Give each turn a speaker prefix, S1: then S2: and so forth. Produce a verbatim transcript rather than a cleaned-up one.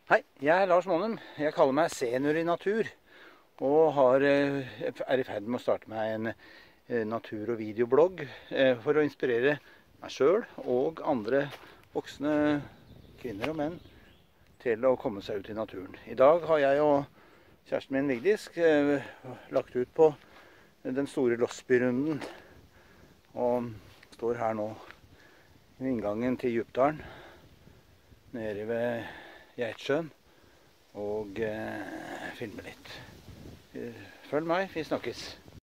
S1: Hei, jeg er Lars Månum. Jeg kaller meg senior i natur, og har, er i ferd med å starte meg en natur- og videoblogg for å inspirere meg selv og andre voksne kvinner og menn til å komme seg ut i naturen. I dag har jeg og kjæresten min Vigdis lagt ut på den store Losby-runden, og står her nå ved inngangen til Djupdalen, nede ved Geitsjøen, og eh, filme litt. Følg meg, vi snakkes.